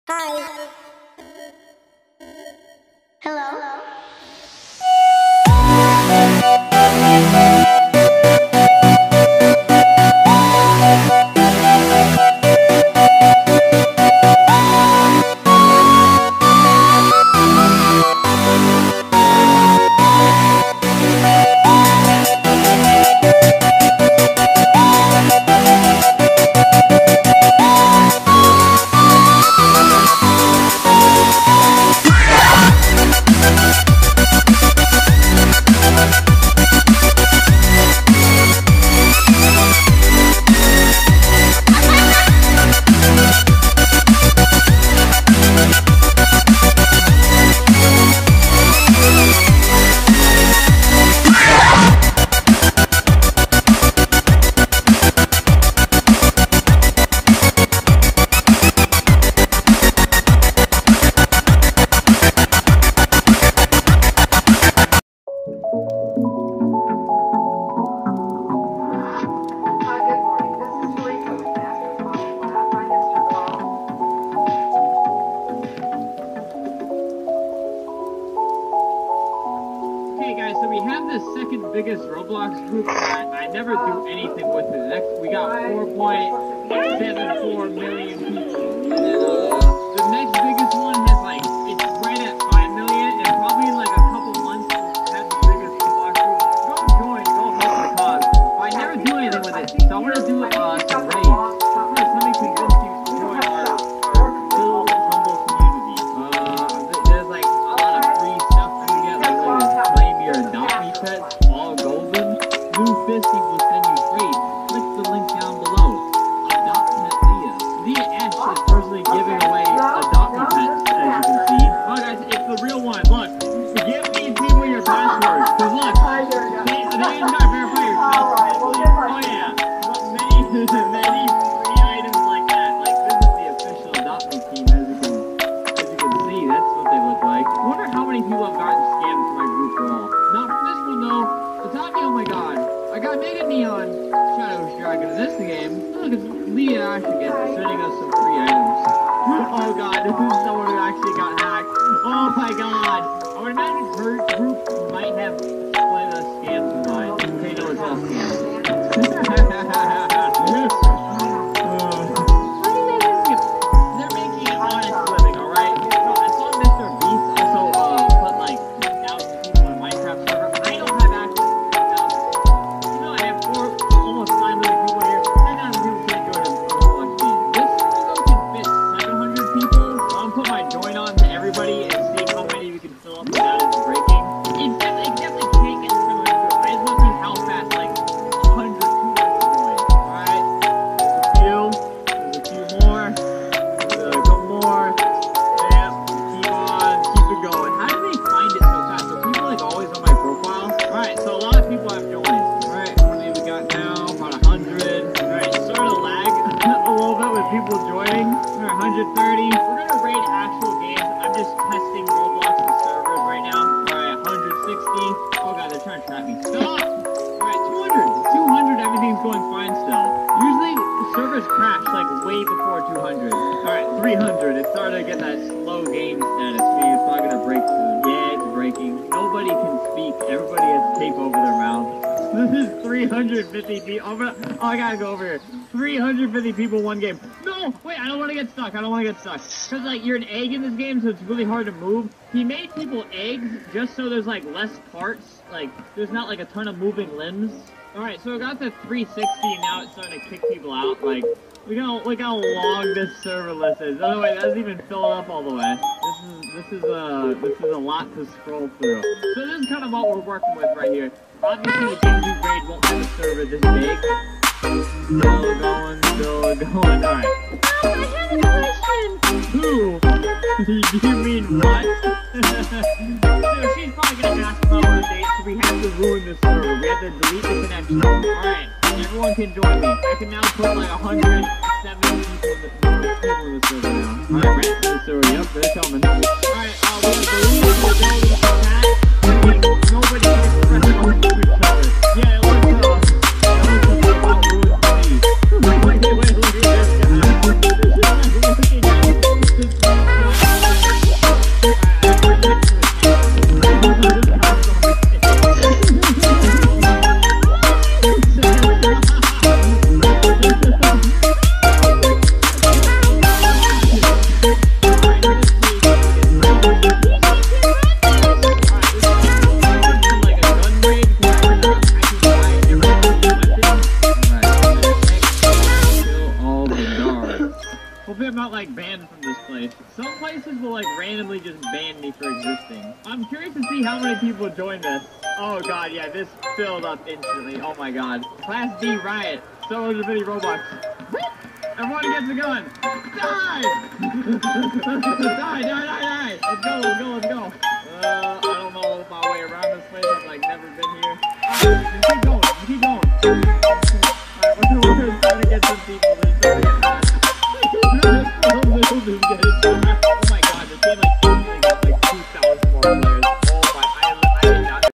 Hi. Hello. Biggest Roblox group that I never do anything with it. Next, we got 4.74 million people. And then, the next biggest one has like, it's right at 5 million, and probably in like a couple months has the biggest Roblox group. Go join, go help the cause. But I never do anything with it, so I want to do some raids. First, let me convince you to join our little humble community. There's like a lot of free stuff you can get, like claim your adopt me pets. Blue Fisty will send you free. Click the link down below. Adopt Pet Leah. Leah Ash is personally giving away adopt me pets, as you can see. Oh guys, it's the real one. Look, give me people your passwords. Cause look, they gotta verify your password. Oh yeah. Many free items like that. Like this is the official adopt me team, as you can see. That's what they look like. I wonder how many people have gotten scammed to my group for all. Not from this one though. Tommy, oh my god, I got Mega Neon Shadow Dragon in this game. Look, it's Leah Ash again, sending us some free items. Oh god, this is someone who actually got hacked. Oh my god, I would imagine her group might have played a scam to mine. Okay, no, it's all scams. They're making an honest living, alright? I saw Mr. Beast also put like 1,000 people in Minecraft server. I don't have access. Almost 5 million people here. 10,000 people can't join a Roblox team. This server can fit 700 people. So I'm put my join on to everybody and see how many we can fill up without it breaking. It definitely can't get 700 people. I just want to see how fast, like 100 people can join. Alright. There's a few more. There's a couple more. Yeah. Keep on. Keep it going. How do they find it so fast? Are people like always on my profile? Alright, so a lot of people have joined. Now, about 100. Alright, starting to lag a little bit with people joining. Alright, 130. We're gonna raid actual games. I'm just testing Roblox and servers right now. Alright, 160. Oh god, they're trying to trap me. Stop! Alright, 200. 200, everything's going fine still. Usually, the servers crash like way before 200. Alright, 300. It started to get that slow game status. Meaning it's not gonna break soon. Yeah, it's breaking. Nobody can speak. Everybody has tape over their mouth. This is 350 people. Oh, I gotta go over here. 350 people, one game. No! Wait, I don't want to get stuck. I don't want to get stuck. Because, like, you're an egg in this game, so it's really hard to move. He made people eggs just so there's, like, less parts. Like, there's not, like, a ton of moving limbs. Alright, so I got to 360, and now it's starting to kick people out. Like, look how long this server list is. Oh, wait, that doesn't even fill it up all the way. This is a lot to scroll through. So this is kind of what we're working with right here. Obviously, the games we raid won't have a server this big. Still going. Alright. I have a question. Who? Do you mean what? So she's probably gonna ask about her date, so we have to ruin this server. We have to delete the connection. Alright, everyone can join me. I can now put like 170 people in the server now. Alright, right to the server. Yep, they're coming. Alright, we have to delete the ability to chat. Nobody can express emotions to each other. Yeah, it looks Wait, look at this guy. got like banned from this place. Some places will like randomly just ban me for existing. I'm curious to see how many people join this. Oh god, yeah, this filled up instantly. Oh my god. Class D riot. So there's many Robux. Everyone gets a gun. Die! Die, die, die, die! Let's go, let's go, let's go.